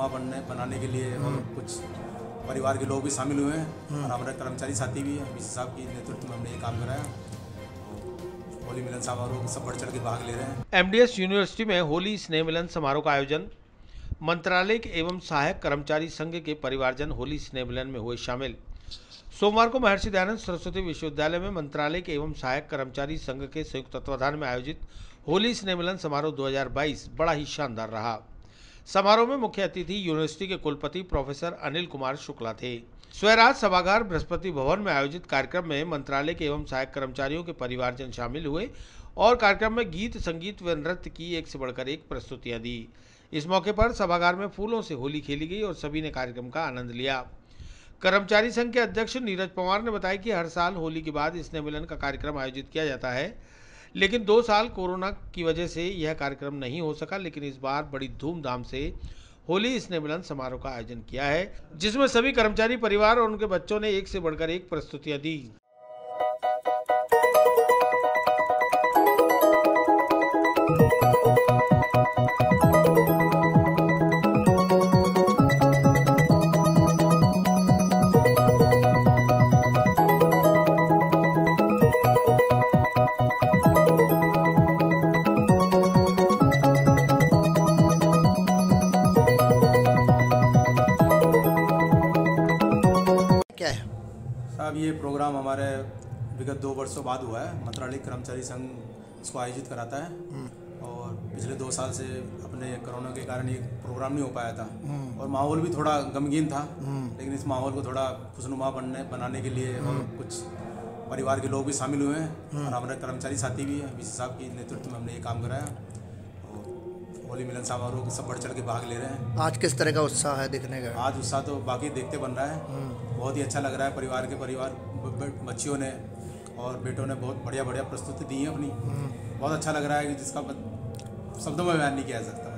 खुशनुमा बनाने के लिए और कुछ परिवार के लोग भी शामिल हुए हैं और हमारे कर्मचारी साथी भी हैं। वीसी साहब की नेतृत्व में हमने ये काम कराया। होली मिलन समारोह सब बढ़ चढ़ के भाग ले रहे हैं। एमडीएस यूनिवर्सिटी में होली स्नेह मिलन समारोह का आयोजन। मंत्रालय एवं सहायक कर्मचारी संघ के परिवारजन होली स्नेह मिलन में हुए शामिल। सोमवार को महर्षि दयानंद सरस्वती विश्वविद्यालय में मंत्रालय एवं सहायक कर्मचारी संघ के संयुक्त तत्वाधान में आयोजित होली स्नेह मिलन समारोह 2022 बड़ा ही शानदार रहा। समारोह में मुख्य अतिथि यूनिवर्सिटी के कुलपति प्रोफेसर अनिल कुमार शुक्ला थे। स्वराज सभागार बृहस्पति भवन में आयोजित कार्यक्रम में मंत्रालय एवं सहायक कर्मचारियों के परिवारजन शामिल हुए और कार्यक्रम में गीत, संगीत व नृत्य की एक से बढ़कर एक प्रस्तुतियां दी। इस मौके पर सभागार में फूलों से होली खेली गई और सभी ने कार्यक्रम का आनंद लिया। कर्मचारी संघ के अध्यक्ष नीरज पवार ने बताया कि हर साल होली के बाद स्नेह मिलन का कार्यक्रम आयोजित किया जाता है, लेकिन 2 साल कोरोना की वजह से यह कार्यक्रम नहीं हो सका। लेकिन इस बार बड़ी धूमधाम से होली स्नेह मिलन समारोह का आयोजन किया है, जिसमें सभी कर्मचारी परिवार और उनके बच्चों ने एक से बढ़कर एक प्रस्तुतियां दी। क्या है साहब, ये प्रोग्राम हमारे विगत 2 वर्षों बाद हुआ है। मंत्रालय कर्मचारी संघ इसको आयोजित कराता है और पिछले 2 साल से अपने कोरोना के कारण ये प्रोग्राम नहीं हो पाया था और माहौल भी थोड़ा गमगीन था। लेकिन इस माहौल को थोड़ा खुशनुमा बनाने के लिए और कुछ परिवार के लोग भी शामिल हुए हैं और हमारे कर्मचारी साथी भी हैं। वीसी साहब की नेतृत्व में हमने ये काम कराया और होली मिलन समारोह सब बढ़ चढ़ के भाग ले रहे हैं। आज किस तरह का उत्साह है दिखने का? आज उत्साह तो बाकी देखते बन रहा है। बहुत ही अच्छा लग रहा है। परिवार बच्चियों ने और बेटों ने बहुत बढ़िया प्रस्तुति दी है अपनी। बहुत अच्छा लग रहा है कि जिसका शब्दों में बयान नहीं किया जा सकता।